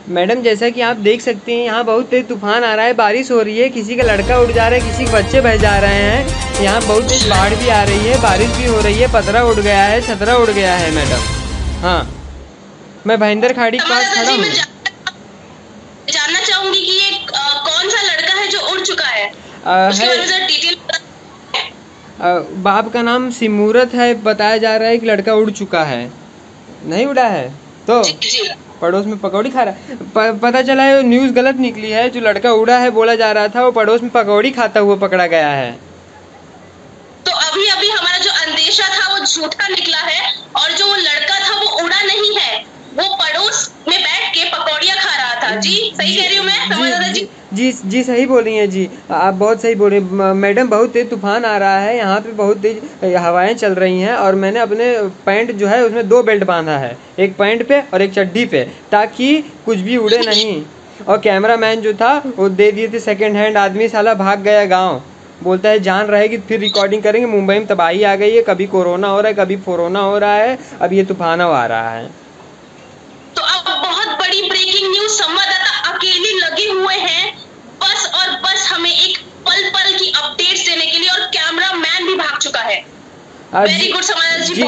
Madam जैसा कि आप देख सकते हैं यहाँ बहुत तेज तूफान आ रहा है, बारिश हो रही है, किसी का लड़का उड़ जा रहा है, किसी के बच्चे बह जा रहे हैं। यहाँ बहुत तेज बाढ़ भी आ रही है, बारिश भी हो रही है, पतरा उड़ गया है, छतरा उड़ गया है मैडम। हाँ, मैं भाईंदर खाड़ी के पास खड़ा हूँ। जानना चाहूंगी कि ये कौन सा लड़का है जो उड़ चुका है, उसके बारे में जरा डिटेल। बाप का नाम सिमूरत है, बताया जा रहा है कि लड़का उड़ चुका है। नहीं उड़ा है तो जी। पड़ोस में पकौड़ी खा रहा है। पता चला है न्यूज़ गलत निकली है, जो लड़का उड़ा है बोला जा रहा था वो पड़ोस में पकौड़ी खाता हुआ पकड़ा गया है। तो अभी अभी हमारा जो अंदेशा था वो झूठा निकला है, और जो लड़का था वो उड़ा नहीं है, वो पड़ोस में बैठ के पकौड़ियाँ खा रहा था। जी सही कह रही हूँ मैं संवाददाता जी? जी सही बोल रही हैं जी, आप बहुत सही बोल रही हैं मैडम। बहुत तेज तूफान आ रहा है, यहाँ पे बहुत तेज हवाएं चल रही हैं, और मैंने अपने पैंट जो है उसमें 2 बेल्ट बांधा है, एक पैंट पे और एक चड्डी पे, ताकि कुछ भी उड़े नहीं। और कैमरामैन जो था वो दे दिए थे सेकेंड हैंड, आदमी साला भाग गया गाँव। बोलता है जान रहेगी फिर रिकॉर्डिंग करेंगे। मुंबई में तबाही आ गई है, कभी कोरोना हो रहा है, कभी फोरोना हो रहा है, अब ये तूफान आ रहा है। तो अब बहुत बड़ी ब्रेकिंग न्यूज, संवाददाता अकेले लगे हुए हैं बस और बस हमें एक पल पल की अपडेट्स देने के लिए, और कैमरामैन भी भाग चुका है। वेरी गुड संवाददाता जी,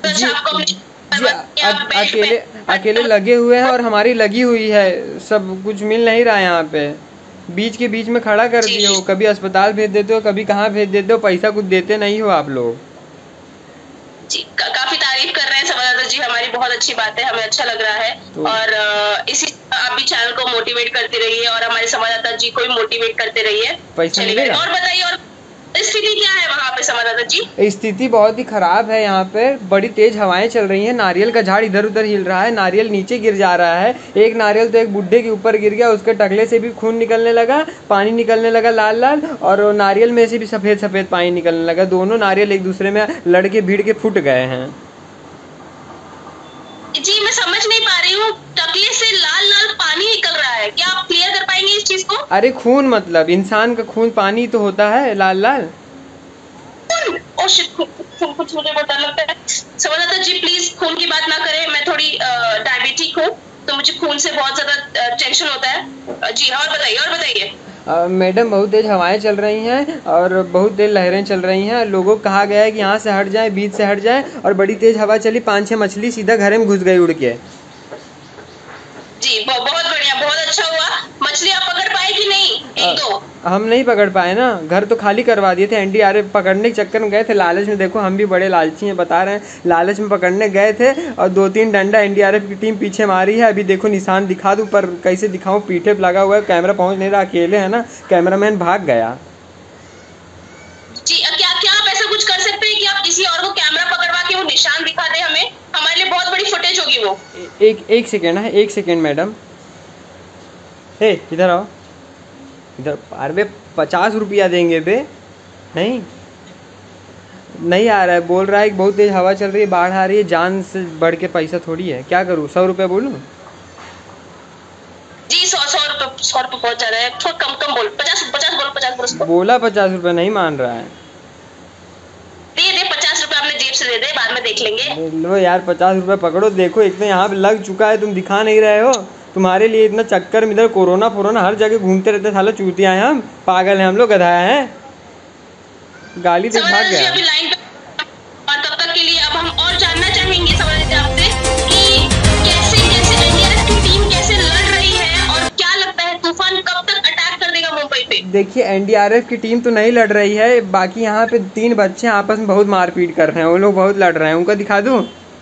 अकेले लगे हुए हैं, और हमारी लगी हुई है, सब कुछ मिल नहीं रहा है यहाँ पे। बीच के बीच में खड़ा कर दिए हो, कभी अस्पताल भेज देते हो, कभी कहाँ भेज देते हो, पैसा कुछ देते नहीं हो आप लोग। जी काफी तारीफ कर रहे हैं संवाददाता जी, हमारी बहुत अच्छी बात है, हमें अच्छा लग रहा है। और इसी आप भी चैनल को मोटिवेट करते रहिए, और हमारे संवाददाता जी को भी मोटिवेट करते रहिए। पैसा और बताइए, और स्थिति क्या है वहाँ पे संवाददाता जी? स्थिति बहुत ही खराब है यहाँ पे, बड़ी तेज हवाएं चल रही हैं, नारियल का झाड़ इधर उधर हिल रहा है, नारियल नीचे गिर जा रहा है। एक नारियल तो एक बुड्ढे के ऊपर गिर गया, उसके टकले से भी खून निकलने लगा, पानी निकलने लगा लाल लाल, और नारियल में से भी सफ़ेद सफ़ेद पानी निकलने लगा। दोनों नारियल एक दूसरे में लड़के भीड़ के फूट गए हैं। जी मैं समझ नहीं पा रही हूँ, टकले से लाल लाल पानी निकल रहा है, क्या आप क्लियर कर पाएंगे इस चीज को? अरे खून, मतलब इंसान का खून पानी तो होता है लाल लाल। ओह शिट, कुछ मुझे बहुत डर लगता है। संवाददाता जी प्लीज खून की बात ना करें, मैं थोड़ी डायबिटिक हूँ, तो मुझे खून से बहुत ज्यादा टेंशन होता है। जी और बताइए। मैडम बहुत तेज हवाएं चल रही हैं, और बहुत तेज लहरें चल रही हैं। लोगों को कहा गया है कि यहाँ से हट जाएं, बीच से हट जाएं, और बड़ी तेज हवा चली, 5-6 मछली सीधा घर में घुस गई उड़ के। जी बहुत बढ़िया, बहुत अच्छा हुआ। मछली आप पकड़ पाए कि नहीं? एक दो हम नहीं पकड़ पाए ना, घर तो खाली करवा दिए थे। एनडीआरएफ पकड़ने के चक्कर में गए थे, लालच में। देखो हम भी बड़े लालची हैं, बता रहे हैं, लालच में पकड़ने गए थे, और 2-3 डंडा एनडीआरएफ की टीम पीछे मारी है। अभी देखो निशान दिखा दूं, पर कैसे दिखाऊं, पीठे पे लगा हुआ है, कैमरा पहुंच नहीं रहा, अकेले है ना, कैमरामैन भाग गया। जी क्या आप ऐसा कुछ कर सकते हैं कि आप किसी और को कैमरा पकड़वा के वो निशान दिखा दे हमें? हमारे लिए बहुत बड़ी फुटेज होगी वो। एक सेकेंड है, 1 सेकेंड मैडम। इधर आओ, इधर। अरे 50 रुपया देंगे बे। नहीं आ रहा है, बोल रहा है कि बहुत तेज हवा चल रही है, बाढ़ आ रही है, जान से बढ़ के पैसा थोड़ी है। क्या करूँ, 100 रुपया बोलूँ? जी 100 रुपये बहुत ज्यादा है, थोड़ा कम बोल। 50 बोलो, 50 बोलो। बोला 50 रुपया, नहीं मान रहा है। दे 50 रुपये अपने जेब से दे दे, बाद में देख लेंगे। लो यार 50 रुपया पकड़ो। देखो इतना यहाँ पे लग चुका है, तुम दिखा नहीं रहे हो। तुम्हारे लिए इतना चक्कर में, इधर कोरोना हर जगह घूमते रहते, साला चूतिया हैं हम, पागल हैं हम लोग, गधा हैं। गाली देख भाग गया। अभी लाइन पे, और तब तक के लिए अब हम और जानना चाहेंगे संवाददाता आपसे कि कैसे एनडीआरएफ की टीम कैसे लड़ रही है, और क्या लगता है तूफान कब तक अटैक कर देगा मुंबई पे? देखिए एनडीआरएफ की टीम तो नहीं लड़ रही है, बाकी यहाँ पे 3 बच्चे आपस में बहुत मारपीट कर रहे हैं, वो लोग बहुत लड़ रहे हैं। उनको दिखा दूँ?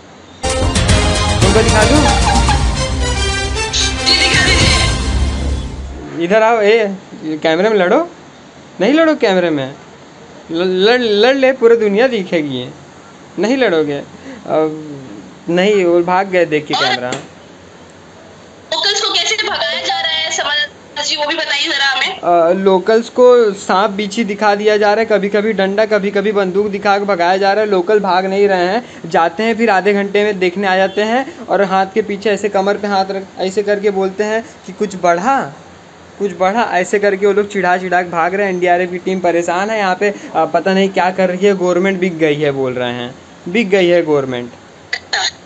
इधर आओ, कैमरे में लड़ो। नहीं लड़ो कैमरे में, लड़ ले, पूरी दुनिया दिखेगी। नहीं लड़ोगे? नहीं, वो भाग गए देख के कैमरा। लोकल्स को कैसे भगाया जा रहा है संवाददाता जी, वो भी बताइए जरा हमें। लोकल्स को सांप बीछी दिखा दिया जा रहा है, कभी कभी डंडा, कभी कभी बंदूक दिखा के भगाया जा रहा है। लोकल भाग नहीं रहे हैं, जाते हैं फिर आधे घंटे में देखने आ जाते हैं, और हाथ के पीछे ऐसे कमर पे हाथ रख ऐसे करके बोलते हैं कि कुछ बढ़ा, ऐसे करके वो लोग चिढ़ा के भाग रहे हैं। एनडीआरएफ की टीम परेशान है यहाँ पे, पता नहीं क्या कर रही है। गवर्नमेंट बिक गई है बोल रहे हैं, बिक गई है गवर्नमेंट।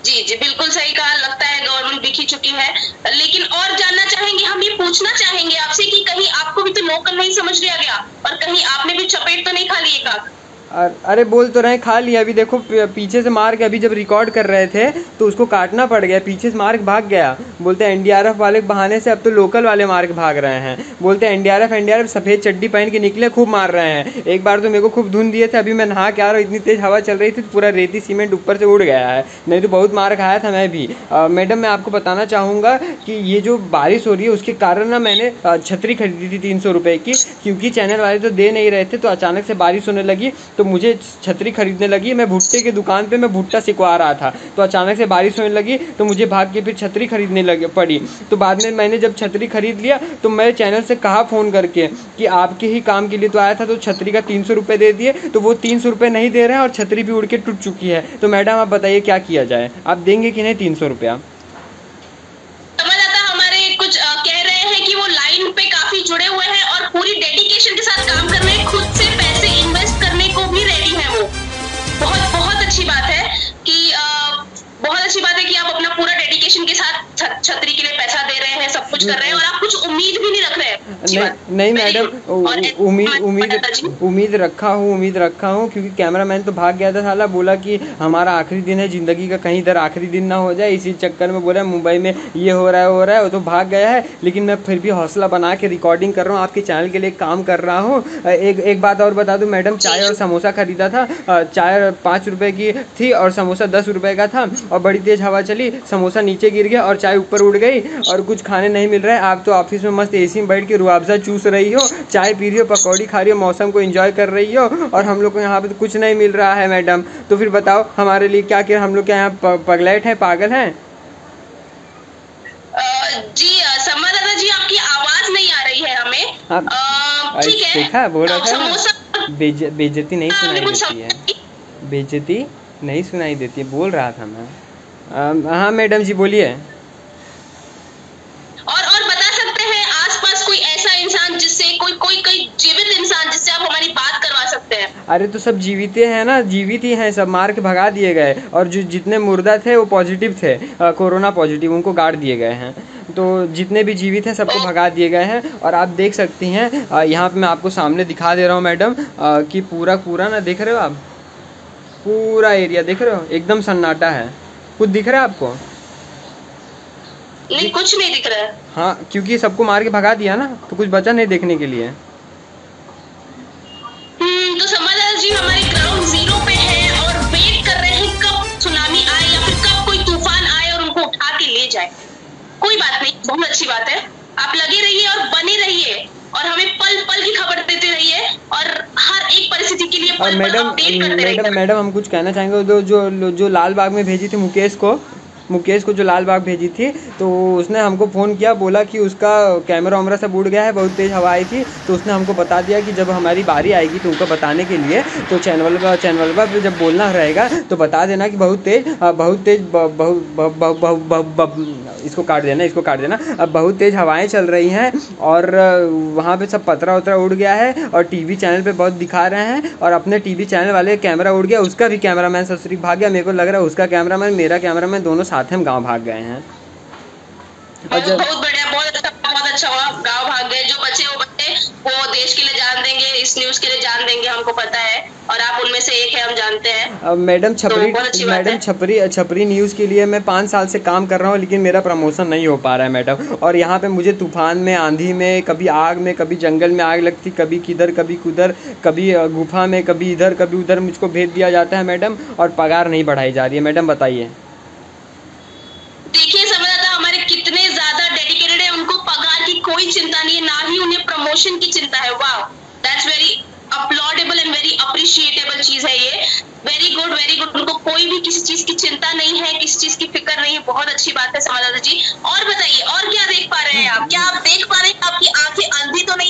जी जी, बिल्कुल सही कहा। लगता है गवर्नमेंट दिख ही चुकी है। लेकिन और जानना चाहेंगे, हम ये पूछना चाहेंगे आपसे कि कहीं आपको भी तो लोकल नहीं समझ लिया गया और कहीं आपने भी चपेट तो नहीं खा ली एक आग? अरे बोल तो रहे खा लिया, अभी देखो पीछे से मार के, अभी जब रिकॉर्ड कर रहे थे तो उसको काटना पड़ गया, पीछे से मार के भाग गया। बोलते हैं एनडीआरएफ वाले के बहाने से अब तो लोकल वाले मार के भाग रहे हैं। बोलते हैं एनडीआरएफ एनडीआरएफ, सफ़ेद चड्डी पहन के निकले, खूब मार रहे हैं। एक बार तो मेरे को खूब धुन दिए थे, अभी मैं नहा के आ रहा हूँ, इतनी तेज़ हवा चल रही थी पूरा रेती सीमेंट ऊपर से उड़ गया है, नहीं तो बहुत मार खाया था मैं भी। मैडम मैं आपको बताना चाहूँगा कि ये जो बारिश हो रही है उसके कारण ना मैंने छतरी खरीदी थी 300 रुपये की, क्योंकि चैनल वाले तो दे नहीं रहे थे, तो अचानक से बारिश होने लगी तो मुझे छतरी खरीदने लगी। मैं भुट्टे की दुकान पे मैं भुट्टा सिकवा रहा था, तो अचानक से बारिश होने लगी तो मुझे भाग के फिर छतरी खरीदने लगे पड़ी। तो बाद में मैंने जब छतरी खरीद लिया तो मैं चैनल से कहा फ़ोन करके कि आपके ही काम के लिए तो आया था, तो छतरी का 300 रुपये दे दिए, तो वो 300 रुपये नहीं दे रहे हैं और छतरी भी उड़ के टूट चुकी है। तो मैडम आप बताइए क्या किया जाए, आप देंगे कि नहीं 300 रुपया? समझ आता, हमारे कुछ कह रहे हैं कि वो लाइन पे काफी जुड़े हुए हैं और पूरी डेडिकेशन के साथ काम कर रहे हैं, खुद से पैसे इन्वेस्ट करने को भी रेडी है वो। बहुत बहुत अच्छी बात है कि बहुत अच्छी बात है कि आप अपना पूरा डेडिकेशन के साथ छतरी के लिए पैसा दे रहे हैं, सब कुछ कर रहे हैं और आप कुछ उम्मीद भी नहीं रख रहे हैं। नहीं मैडम, उम्मीद रखा हूँ क्योंकि कैमरामैन तो भाग गया था साला, बोला कि हमारा आखिरी दिन है ज़िंदगी का, कहीं इधर आखिरी दिन ना हो जाए, इसी चक्कर में बोला मुंबई में ये हो रहा है वो तो भाग गया है। लेकिन मैं फिर भी हौसला बना के रिकॉर्डिंग कर रहा हूँ, आपके चैनल के लिए काम कर रहा हूँ। एक बात और बता दूँ मैडम, चाय और समोसा खरीदा था, चाय 5 रुपये की थी और समोसा 10 रुपये का था, और बड़ी तेज़ हवा चली, समोसा नीचे गिर गया और चाय ऊपर उड़ गई और कुछ खाने नहीं मिल रहा है। आप तो ऑफिस में मस्त एसी में बैठ के रुआवजा चूस रही हो, चाय पी रही हो, पकौड़ी खा रही हो, मौसम को एंजॉय कर रही हो, और हम लोग को यहाँ पे तो कुछ नहीं मिल रहा है मैडम। तो फिर बताओ हमारे लिए क्या किया, हम लोग क्या यहाँ पगलेट हैं, पागल हैं? जी संवाददाता जी, आपकी आवाज नहीं आ रही है हमें। ठीक है, देखा बोल रहा था समोसा बेइज्जती नहीं सुनाई देती है, बेइज्जती नहीं सुनाई देती है, बोल रहा था मैं। हाँ मैडम जी बोलिए। और बता सकते हैं आसपास कोई ऐसा इंसान जिससे कोई जीवित इंसान जिससे आप हमारी बात करवा सकते हैं? अरे तो सब जीवित हैं ना, जीवित ही हैं सब, मार के भगा दिए गए, और जो जितने मुर्दा थे वो पॉजिटिव थे, कोरोना पॉजिटिव, उनको गाड़ दिए गए हैं। तो जितने भी जीवित हैं सबको भगा दिए गए हैं। और आप देख सकती हैं यहाँ पे मैं आपको सामने दिखा दे रहा हूँ मैडम कि पूरा ना, देख रहे हो आप, पूरा एरिया देख रहे हो, एकदम सन्नाटा है। कुछ दिख रहा है आपको? नहीं, कुछ नहीं दिख रहा है। हाँ, क्योंकि सबको मार के भगा दिया ना, तो कुछ बचा नहीं देखने के लिए। तो संवाददाता जी हमारे ग्राउंड जीरो पे है और वेट कर रहे हैं कब सुनामी आए या फिर कब कोई तूफान आए और उनको उठा के ले जाए। कोई बात नहीं, बहुत अच्छी बात है, आप लगे रहिए और बने रहिए और हमें पल पल की खबर देते रहिए और हर एक परिस्थिति के लिए पल पल अपडेट करते रहिए। मैडम हम कुछ कहना चाहेंगे, जो लाल बाग में भेजी थी मुकेश को जो लाल बाग भेजी थी, तो उसने हमको फ़ोन किया, बोला कि उसका कैमरा वैमरा सब उड़ गया है, बहुत तेज़ हवा आई थी, तो उसने हमको बता दिया कि जब हमारी बारी आएगी तो उनको बताने के लिए, तो चैनल पर जब बोलना रहेगा तो बता देना कि बहुत तेज़ इसको काट देना, अब बहुत तेज़ हवाएं चल रही हैं और वहाँ पे सब पतरा वतरा उड़ गया है और टीवी चैनल पे बहुत दिखा रहे हैं, और अपने टीवी चैनल वाले कैमरा उड़ गया, उसका भी कैमरामैन ससुरी भाग गया। मेरे को लग रहा है उसका कैमरामैन, मेरा कैमरामैन, दोनों साथ हम गाँव भाग गए हैं। बहुत बढ़िया, बहुत अच्छा हुआ, गाँव भाग गए। जो बचे वो देश के लिए जान देंगे, इस न्यूज के लिए जान देंगे, हमको पता है, और आप उनमें से एक है, हम जानते हैं। मैडम छपरी न्यूज़ के लिए मैं 5 साल से काम कर रहा हूँ, लेकिन मेरा प्रमोशन नहीं हो पा रहा है मैडम। और यहाँ पे मुझे तूफान में, आंधी में, कभी आग में, कभी जंगल में आग लगती, कभी किधर कभी कुधर, कभी गुफा में, कभी इधर कभी उधर मुझको भेज दिया जाता है मैडम, और पगार नहीं बढ़ाई जा रही है मैडम, बताइए। देखिए संवाददाता हमारे कितने ज्यादा डेडिकेटेड है, उनको पगार की कोई चिंता नहीं है, ना ही उन्हें प्रमोशन की चिंता है। वाह, that's very applaudable and very appreciatable चीज है ये। Very good. उनको कोई भी किसी चीज की चिंता नहीं है, किसी चीज की फिक्र नहीं है, बहुत अच्छी बात है संवाददाता जी। और बताइए, और क्या देख पा रहे हैं आप? क्या आप देख पा रहे हैं? आपकी आंखें अंधी तो नहीं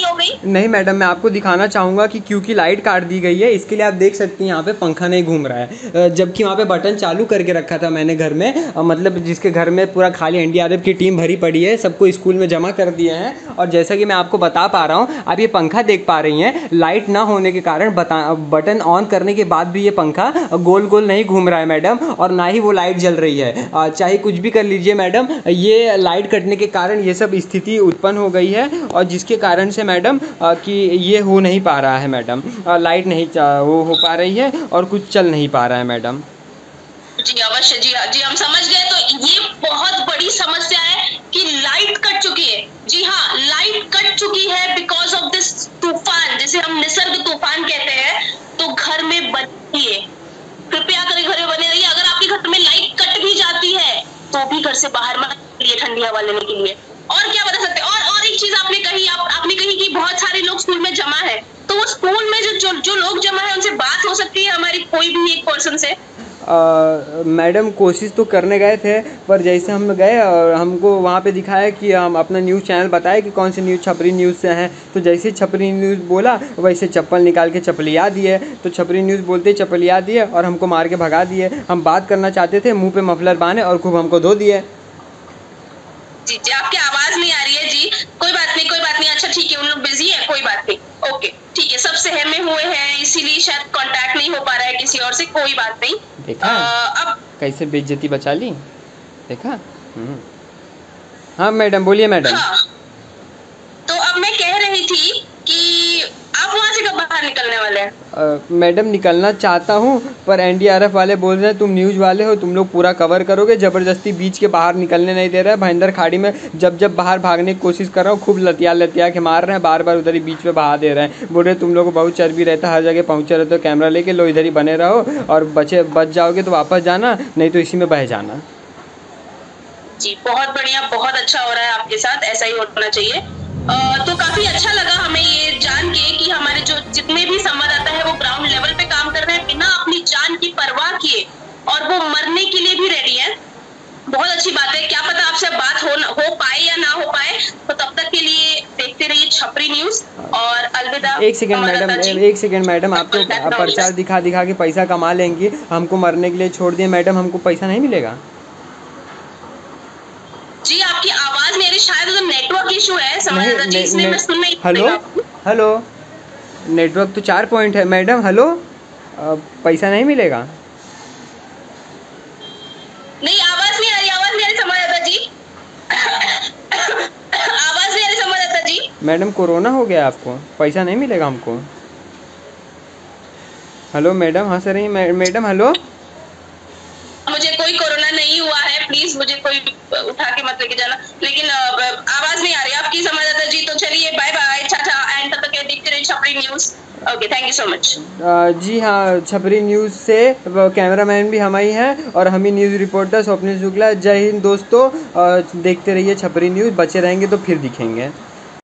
हो गई? नहीं मैडम, मैं आपको दिखाना चाहूँगा कि क्योंकि लाइट काट दी गई है इसके लिए आप देख सकती हैं यहाँ पे पंखा नहीं घूम रहा है, जबकि वहाँ पे बटन चालू करके रखा था मैंने घर में, मतलब जिसके घर में पूरा खाली एनडीआरएफ की टीम भरी पड़ी है, सबको स्कूल में जमा कर दिए हैं। और जैसा कि मैं आपको बता पा रहा हूँ, आप ये पंखा देख पा रही हैं, लाइट ना होने के कारण बटन ऑन करने के बाद भी ये पंखा गोल गोल नहीं घूम रहा है मैडम, और ना ही वो लाइट जल रही है। चाहे कुछ भी कर लीजिए मैडम, ये लाइट कटने के कारण ये सब स्थिति उत्पन्न हो गई है, और जिसके कारण से मैडम कि ये हो नहीं पा रहा है मैडम, लाइट नहीं वो हो पा रही है और कुछ चल नहीं पा रहा है मैडम। जी अवश्य, जी हम समझ गए। तो ये बहुत बड़ी समस्या है कि लाइट कट चुकी है। जी हाँ, लाइट कट चुकी है बिकॉज ऑफ दिस तूफान, जिसे हम निसर्ग तूफान कहते हैं। तो घर में बनिए, कृपया करके घर में बने रहिए। अगर आपके घर में लाइट कट भी जाती है तो भी घर से बाहर मत निकलिए ठंडी हवा लेने के लिए। और क्या बता सकते हैं? और एक चीज आपने कही कि बहुत सारे लोग स्कूल में जमा है, तो वो स्कूल में जो लोग जमा है उनसे बात हो सकती है हमारी, कोई भी एक पर्सन से? मैडम कोशिश तो करने गए थे, पर जैसे हम गए और हमको वहाँ पे दिखाया कि हम अपना न्यूज़ चैनल बताए कि कौन सी न्यूज़ छपरी न्यूज़ से हैं, तो जैसे छपरी न्यूज़ बोला वैसे चप्पल निकाल के चपलिया दिए, तो छपरी न्यूज़ बोलते ही चपलिया दिए और हमको मार के भगा दिए। हम बात करना चाहते थे, मुंह पे मफलर बांधे और खूब हमको धो दिए। जी आपकी आवाज नहीं आ रही है जी। कोई बात नहीं। अच्छा ठीक है, उन लोग बिजी है, कोई बात नहीं। ओके ठीक है, सब सहमे हुए हैं इसीलिए शायद कांटेक्ट नहीं हो पा रहा है किसी और से, कोई बात नहीं। देखा अब कैसे बेइज्जती बचा ली, देखा। हाँ मैडम, बोलिए मैडम। हाँ, तो अब मैं कह रही थी कि आप वहाँ से कब बाहर निकलने वाले हैं? मैडम निकलना चाहता हूँ, पर एनडीआरएफ वाले बोल रहे हैं तुम न्यूज़ वाले हो, तुम लोग पूरा कवर करोगे, ज़बरदस्ती बीच के बाहर निकलने नहीं दे रहा है। भयंदर खाड़ी में जब बाहर भागने की कोशिश कर रहा हूँ, खूब लतिया के मार रहे हैं, बार बार उधर ही बीच में बहा दे रहे हैं। बोल रहे तुम लोग को बहुत चर्बी रहता है, हर जगह पहुँचे रहते हो, कैमरा लेके लो इधर ही बने रहो, और बच जाओगे तो वापस जाना, नहीं तो इसी में बह जाना। जी बहुत बढ़िया, बहुत अच्छा हो रहा है आपके साथ, ऐसा ही होना चाहिए। तो काफी अच्छा लगा हमें ये जान के कि हमारे जो जितने भी संवाददाता है वो ग्राउंड लेवल पे काम कर रहे हैं बिना अपनी जान की परवाह किए, और वो मरने के लिए भी रेडी है। बहुत अच्छी बात है। क्या पता आपसे बात हो पाए या ना हो पाए, तो तब तक के लिए देखते रहिए छपरी न्यूज, और अलविदा। एक सेकंड मैडम, आप तो प्रचार दिखा के पैसा कमा लेंगी, हमको मरने के लिए छोड़ दिए मैडम, हमको पैसा नहीं मिलेगा? जी आपकी आवाज मेरी शायद उधर नेटवर्क इशू है संवाददाता जी, इसलिए मैं सुन नहीं। हेलो, नेटवर्क तो 4 पॉइंट है मैडम। हेलो, पैसा नहीं मिलेगा? नहीं, आवाज नहीं आ रही संवाददाता जी। आवाज नहीं आ रही संवाददाता जी। मैडम कोरोना हो गया आपको, पैसा नहीं मिलेगा हमको। हेलो मैडम, हंस रही मैडम। हेलो, मुझे कोई कोरोना नहीं हुआ है, प्लीज मुझे कोई उठा के मत लेके जाना। लेकिन आवाज नहीं आ रही आपकी संवाददाता जी, तो चलिए बाय बाय, टाटा, एंड तब तक देखते रहिए Chhapri news. Okay, thank you so much. जी हाँ, छपरी न्यूज़ से कैमरामैन भी हम ही हैं, और हम ही न्यूज़ रिपोर्टर स्वप्निल शुक्ला। जय हिंद दोस्तों, देखते रहिए छपरी न्यूज़, बचे रहेंगे तो फिर दिखेंगे।